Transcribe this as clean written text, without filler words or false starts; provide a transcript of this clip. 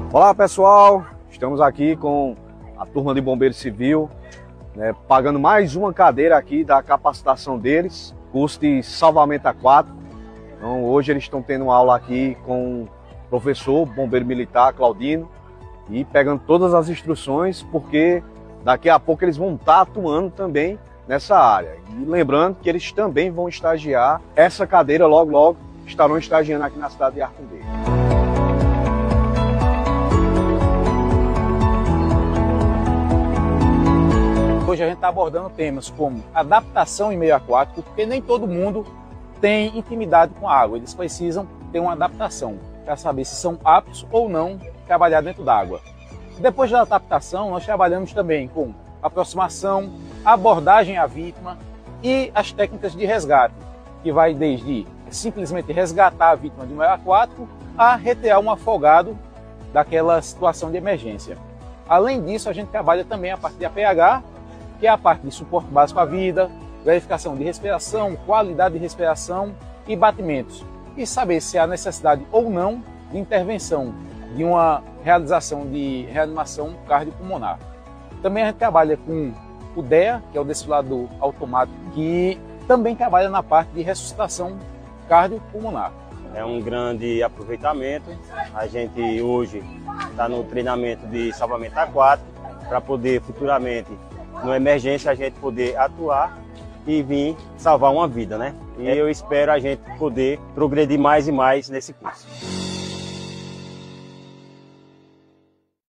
Olá pessoal, estamos aqui com a turma de Bombeiro Civil, pagando mais uma cadeira aqui da capacitação deles, curso de salvamento aquático. Então hoje eles estão tendo uma aula aqui com o professor bombeiro militar Claudino e pegando todas as instruções, porque daqui a pouco eles vão estar atuando também nessa área. E lembrando que eles também vão estagiar, essa cadeira logo estarão estagiando aqui na cidade de Artumbê. Hoje a gente está abordando temas como adaptação em meio aquático, porque nem todo mundo tem intimidade com a água. Eles precisam ter uma adaptação para saber se são aptos ou não trabalhar dentro d'água. Depois da adaptação, nós trabalhamos também com aproximação, abordagem à vítima e as técnicas de resgate, que vai desde simplesmente resgatar a vítima de um meio aquático a retirar um afogado daquela situação de emergência. Além disso, a gente trabalha também a parte de APH, que é a parte de suporte básico à vida, verificação de respiração, qualidade de respiração e batimentos. E saber se há necessidade ou não de intervenção, de uma realização de reanimação cardiopulmonar. Também a gente trabalha com o DEA, que é o desfibrilador automático, que também trabalha na parte de ressuscitação cardiopulmonar. É um grande aproveitamento. A gente hoje está no treinamento de salvamento aquático para poder futuramente, numa emergência, a gente poder atuar e vir salvar uma vida, né? E eu espero a gente poder progredir mais e mais nesse curso.